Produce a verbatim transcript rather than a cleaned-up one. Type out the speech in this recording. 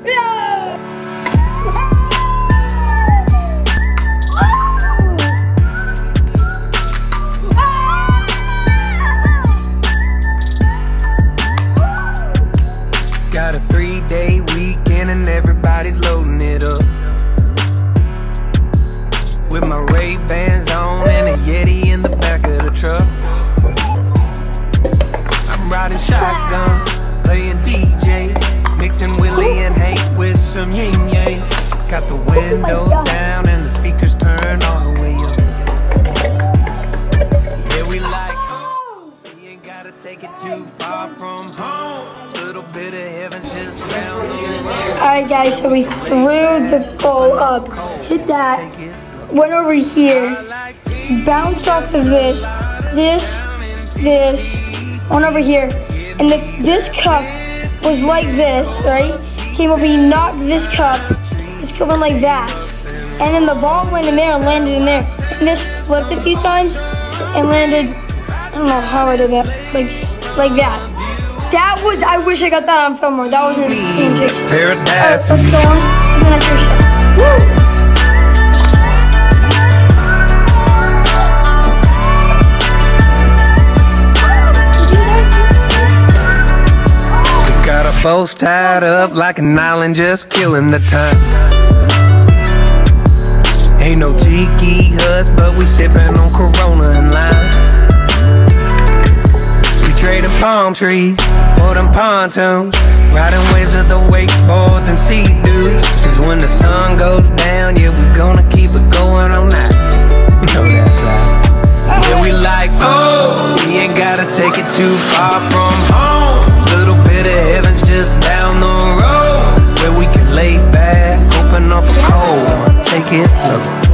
Got a three-day weekend and everybody's loading it up. With my Ray-Bans on and a Yeti in the back of the truck. I'm riding shotgun, playing D J, mixing Willie and Hank with some yin yang. Got the windows down and the speakers turned all the way up. Yeah, we like, we ain't gotta take it too far from home. Little bit of heaven's just round the road. Alright guys, so we threw the ball up, hit that, went over here, bounced off of this, this, this, went over here, and the, this cup was like this, right? Came over, he knocked this cup, this cup went like that, and then the ball went in there and landed in there. And this flipped a few times and landed, I don't know how I did that, like, like that. That was, I wish I got that on film more. That was an insane trick. Alright, let's go on to the next shot. Woo! We got our boats tied up like an island, just killing the time. Ain't no tiki huts, but we sipping on Corona and lime. Trading palm trees for them pontoons, riding waves of the wakeboards and sea dudes. Cause when the sun goes down, yeah, we gonna keep it going all night. You know that's right. Yeah, we like, oh, we ain't gotta take it too far from home. Little bit of heaven's just down the road, where we can lay back, open up a cold one, take it slow.